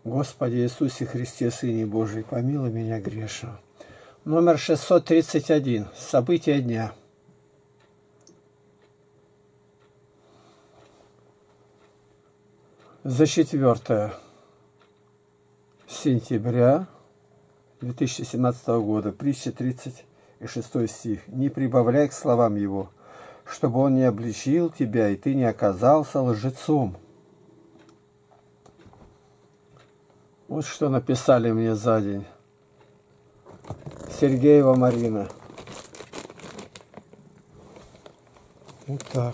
Господи Иисусе Христе, Сыне Божий, помилуй меня грешного. Номер 631. События дня. За 4 сентября 2017 года, притча 36 стих. «Не прибавляй к словам его, чтобы он не обличил тебя, и ты не оказался лжецом». Вот что написали мне за день. Сергеева Марина. Вот так.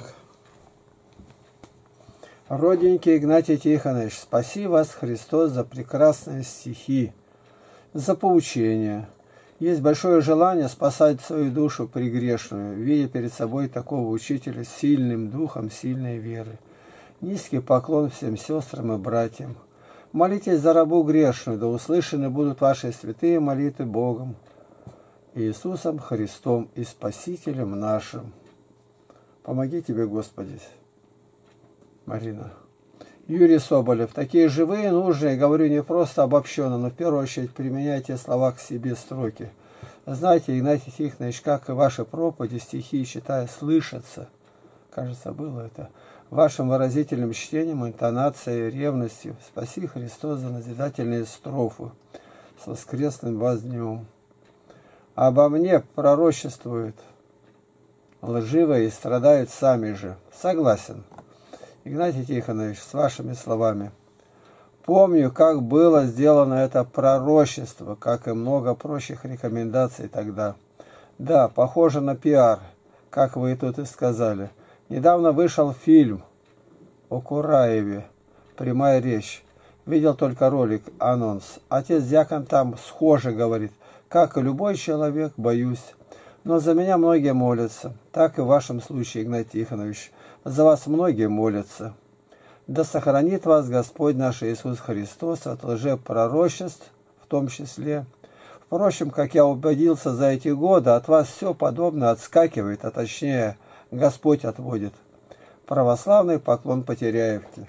Родненький Игнатий Тихонович, спаси вас, Христос, за прекрасные стихи, за поучения. Есть большое желание спасать свою душу прегрешную, видя перед собой такого учителя с сильным духом, сильной веры. Низкий поклон всем сестрам и братьям. Молитесь за рабу грешную, да услышаны будут ваши святые молитвы Богом, Иисусом Христом и Спасителем нашим. Помоги тебе, Господи. Марина. Юрий Соболев. Такие живые, нужные, говорю не просто обобщенно, но в первую очередь применяйте слова к себе строки. Знаете, Игнатий Тихонович, как и ваши проповеди, стихи, читая, слышатся. Кажется, было это. Вашим выразительным чтением, интонацией, ревностью. Спаси Христос за назидательные строфы. С воскресным вас днем. Обо мне пророчествуют лживые и страдают сами же. Согласен. Игнатий Тихонович, с вашими словами. Помню, как было сделано это пророчество, как и много прочих рекомендаций тогда. Да, похоже на пиар, как вы тут и сказали. Недавно вышел фильм о Кураеве, прямая речь. Видел только ролик, анонс. Отец Дьякон там схоже говорит, как и любой человек, боюсь. Но за меня многие молятся. Так и в вашем случае, Игнатий Тихонович. За вас многие молятся. Да сохранит вас Господь наш Иисус Христос от лжепророчеств, в том числе. Впрочем, как я убедился за эти годы, от вас все подобное отскакивает, а точнее, Господь отводит. Православный поклон Потеряевке.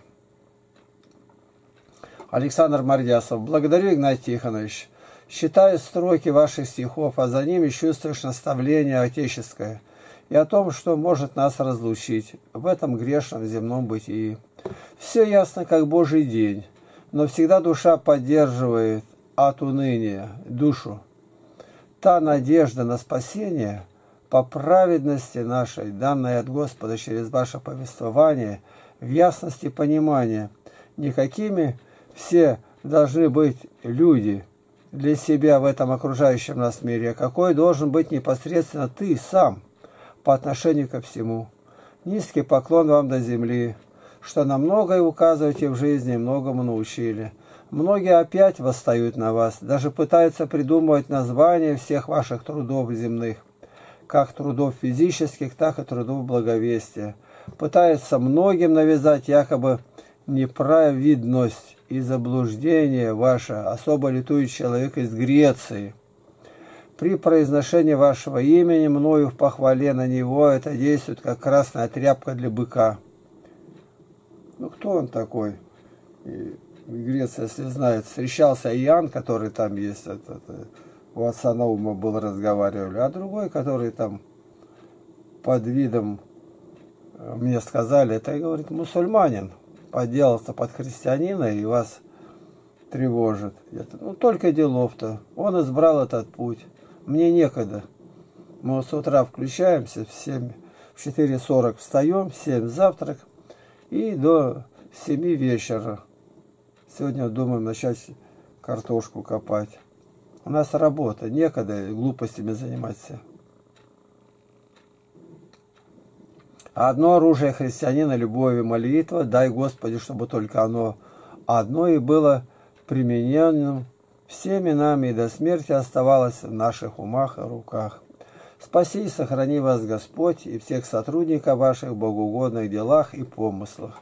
Александр Мордясов. Благодарю, Игнатий Тихонович. Считаю строки ваших стихов, а за ними чувствуешь наставление отеческое и о том, что может нас разлучить в этом грешном земном бытии. Все ясно, как Божий день, но всегда душа поддерживает от уныния душу. Та надежда на спасение по праведности нашей, данной от Господа через ваше повествование, в ясности понимания, никакими все должны быть люди для себя в этом окружающем нас мире, а какой должен быть непосредственно ты сам по отношению ко всему. Низкий поклон вам до земли, что на многое указываете в жизни, многому научили. Многие опять восстают на вас, даже пытаются придумывать названия всех ваших трудов земных, как трудов физических, так и трудов благовестия. Пытаются многим навязать якобы неправедность и заблуждение ваше, особо летует человек из Греции. При произношении вашего имени, мною в похвале на него, это действует как красная тряпка для быка. Ну, кто он такой? И в Греции, если знает, встречался Иоанн, который там есть, у отца Наума был, разговаривали, а другой, который там под видом, мне сказали, это, говорит, мусульманин, подделался под христианина и вас тревожит. Ну, только делов-то. Он избрал этот путь. Мне некогда. Мы с утра включаемся, в 4:40 встаем, в 7 завтрак и до 7 вечера. Сегодня думаем начать картошку копать. У нас работа, некогда глупостями заниматься. Одно оружие христианина — любовь и молитва. Дай, Господи, чтобы только оно одно и было примененным всеми нами и до смерти оставалось в наших умах и руках. Спаси и сохрани вас, Господь, и всех сотрудников ваших в богоугодных делах и помыслах.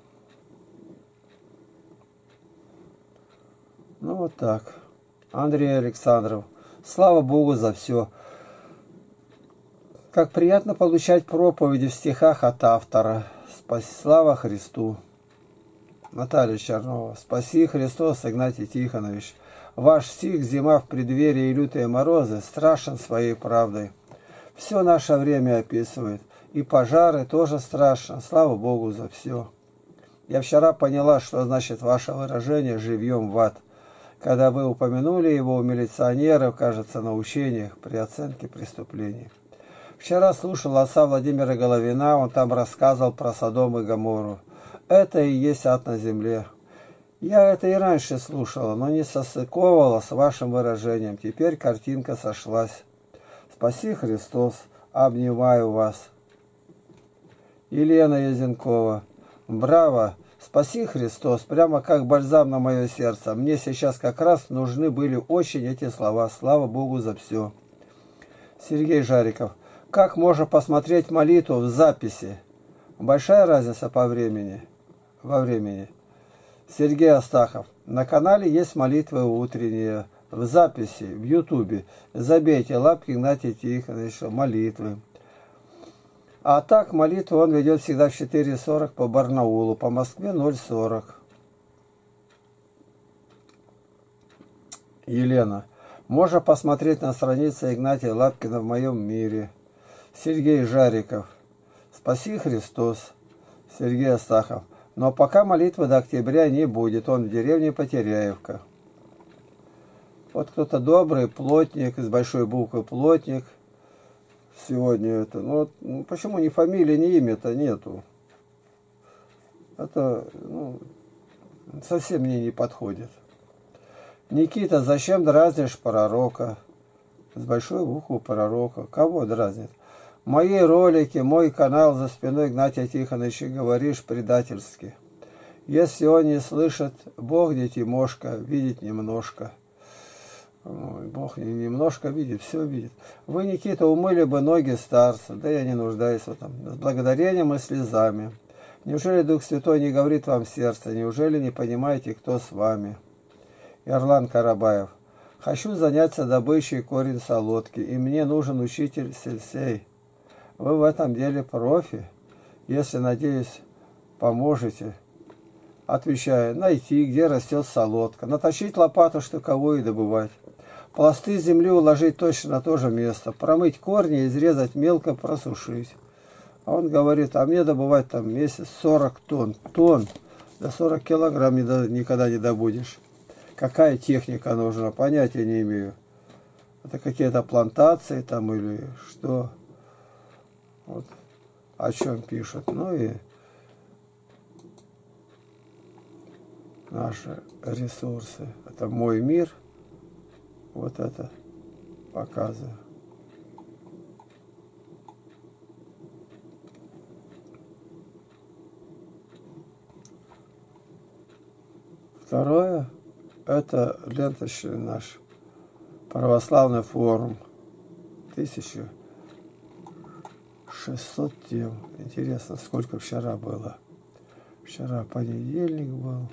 Ну вот так. Андрей Александров. Слава Богу за все. Как приятно получать проповеди в стихах от автора. Слава Христу. Наталья Чернова. Спаси Христос, Игнатий Тихонович. Ваш стих «Зима в преддверии и лютые морозы» страшен своей правдой. Все наше время описывает. И пожары тоже страшно. Слава Богу за все. Я вчера поняла, что значит ваше выражение «живьем в ад», когда вы упомянули его у милиционеров, кажется, на учениях при оценке преступлений. Вчера слушал отца Владимира Головина, он там рассказывал про Содом и Гоморру. Это и есть ад на земле. Я это и раньше слушала, но не состыковывала с вашим выражением. Теперь картинка сошлась. Спаси Христос, обнимаю вас. Елена Язенкова. Браво! Спаси Христос, прямо как бальзам на мое сердце. Мне сейчас как раз нужны были очень эти слова. Слава Богу за все. Сергей Жариков. Как можно посмотреть молитву в записи? Большая разница по времени? Во времени. Сергей Астахов. На канале есть молитвы утренние. В записи, в Ютубе. Забейте лапки Игнатия Тихоновича. Молитвы. А так молитву он ведет всегда в 4:40 по Барнаулу. По Москве 0:40. Елена. Можно посмотреть на странице Игнатия Лапкина «В моем мире». Сергей Жариков. Спаси Христос. Сергей Астахов. Но пока молитвы до октября не будет. Он в деревне Потеряевка. Вот кто-то добрый, плотник, из большой буквы плотник. Сегодня это. Ну, почему ни фамилии, ни имя-то нету? Это совсем мне не подходит. Никита, зачем дразнишь пророка? С большой буквы пророка. Кого дразнит? Мои ролики, мой канал за спиной Игнатия Тихоновича говоришь предательски. Если он не слышит, Бог не Тимошка, видит немножко. Ой, Бог немножко видит, все видит. Вы, Никита, умыли бы ноги старца, да я не нуждаюсь в этом, с благодарением и слезами. Неужели Дух Святой не говорит вам в сердце? Неужели не понимаете, кто с вами? Ирлан Карабаев. Хочу заняться добычей корень солодки, и мне нужен учитель сельсей. Вы в этом деле профи. Если, надеюсь, поможете. Отвечаю, найти, где растет солодка, натащить лопату штыковую и добывать. Пласты земли уложить точно на то же место, промыть корни, изрезать мелко, просушить. А он говорит, а мне добывать там месяц 40 тонн. До 40 килограмм никогда не добудешь. Какая техника нужна, понятия не имею. Это какие-то плантации там или что? Вот о чем пишут. Ну и наши ресурсы. Это мой мир. Вот это показываю. Второе, это ленточный наш православный форум. 1600 тем. Интересно, сколько вчера было. Вчера понедельник был.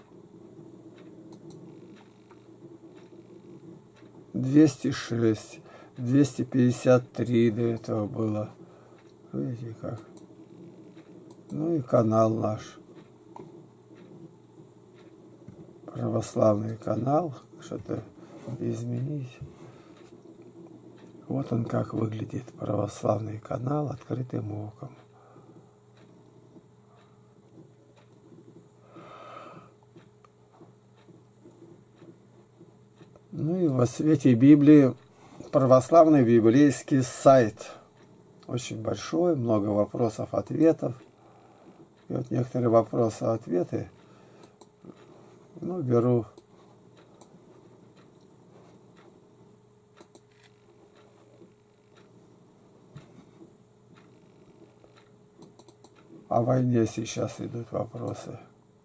206, 253 до этого было. Видите как. Ну и канал наш. Православный канал. Что-то изменить. Вот он как выглядит. Православный канал открытым оком. Ну и во свете Библии православный библейский сайт. Очень большой, много вопросов-ответов. И вот некоторые вопросы-ответы, беру. О войне сейчас идут вопросы.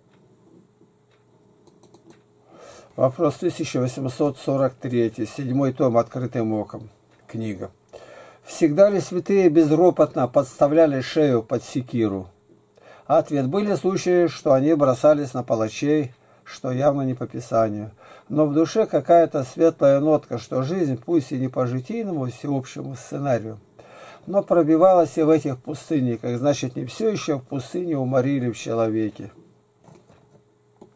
Вопрос 1843, 7 том «Открытым оком», книга. Всегда ли святые безропотно подставляли шею под секиру? Ответ. Были случаи, что они бросались на палачей, что явно не по Писанию. Но в душе какая-то светлая нотка, что жизнь, пусть и не по житийному всеобщему сценарию, но пробивалась и в этих пустынниках, значит, не все еще в пустыне уморили в человеке.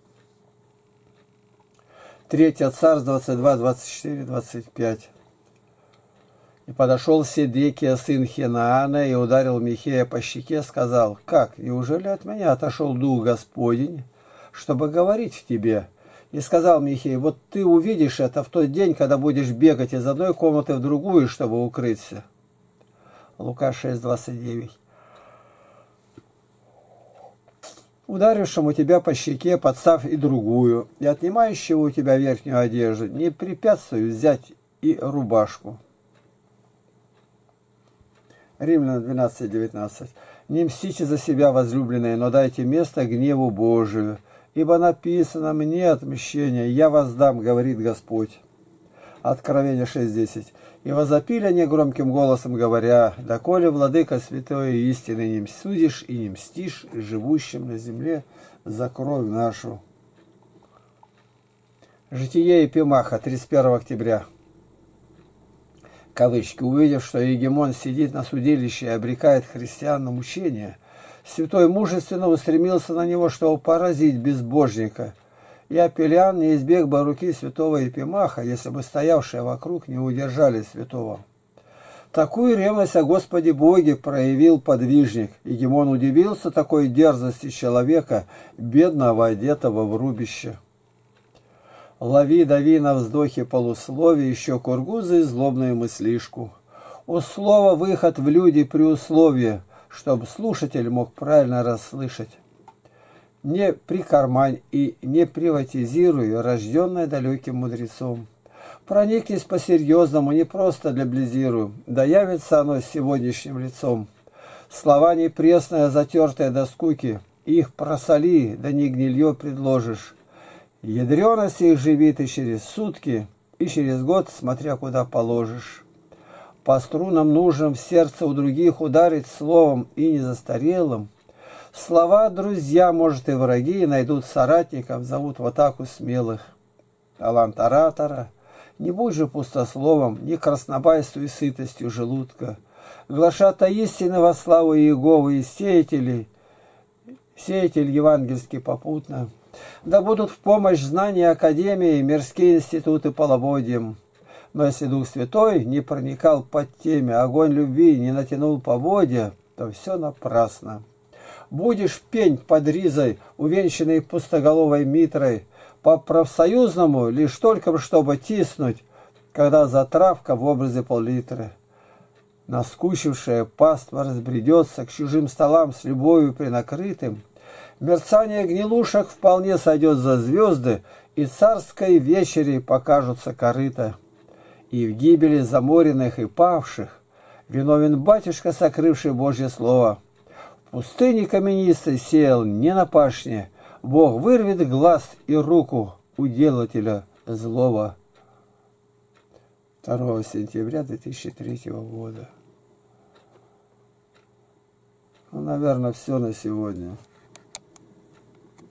3 Царств 22, 24, 25. И подошел Седекия, сын Хинаана, и ударил Михея по щеке, сказал: «Как, неужели от меня отошел Дух Господень, чтобы говорить в тебе?» И сказал Михей: «Вот ты увидишь это в тот день, когда будешь бегать из одной комнаты в другую, чтобы укрыться». Лука 6, 29. «Ударившему тебя по щеке подставь и другую, и отнимающего у тебя верхнюю одежду не препятствуй взять и рубашку». Римлянам 12, 19. «Не мстите за себя, возлюбленные, но дайте место гневу Божию, ибо написано: мне отмщение, я воздам, говорит Господь». Откровение 6.10. «И возопили они громким голосом, говоря: доколе, владыка святой и истины, не судишь и не мстишь живущим на земле за кровь нашу». Житие Епимаха, 31 октября. Кавычки. «Увидев, что Егемон сидит на судилище и обрекает христиан на мучение, святой мужественно устремился на него, чтобы поразить безбожника. И Апеллян не избег бы руки святого Епимаха, если бы стоявшие вокруг не удержали святого. Такую ревность о Господе Боге проявил подвижник. Егемон удивился такой дерзости человека, бедного, одетого в рубище. Лови, дави на вздохе полусловие, еще кургузы и злобную мыслишку. У слова выход в люди при условии, чтобы слушатель мог правильно расслышать. Не прикармань и не приватизируй рожденное далеким мудрецом. Проникнись по-серьезному, не просто для близиру, да явится оно с сегодняшним лицом. Слова не пресная, затертая до скуки, их просоли, да не гнилье предложишь. Ядреность их живи ты через сутки и через год, смотря куда положишь. По струнам нужным в сердце у других ударить словом и незастарелым. Слова друзья, может, и враги найдут соратников, зовут в атаку смелых. Талант оратора. Не будь же пустословом, не краснобайствуй сытостью желудка. Глашата истины во славу Иеговы и сеятель евангельский попутно. Да будут в помощь знания академии, мирские институты половодьем. Но если Дух Святой не проникал под теме, огонь любви не натянул поводья, то все напрасно. Будешь пень под ризой, увенчанный пустоголовой митрой, по профсоюзному лишь только чтобы тиснуть, когда затравка в образе пол-литра. Наскучившая паства разбредется к чужим столам с любовью принакрытым. Мерцание гнилушек вполне сойдет за звезды, и царской вечери покажутся корыта. И в гибели заморенных и павших виновен батюшка, сокрывший Божье слово. В пустыне каменистой сеял не на пашне, Бог вырвет глаз и руку у делателя злого. 2 сентября 2003 года. Ну, наверное, все на сегодня.